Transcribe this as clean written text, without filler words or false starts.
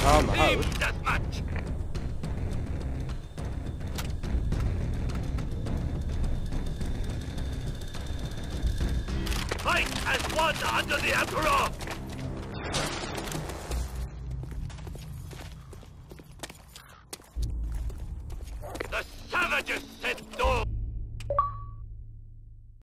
I'm the host. Deathmatch. Fight as one under the Emperor!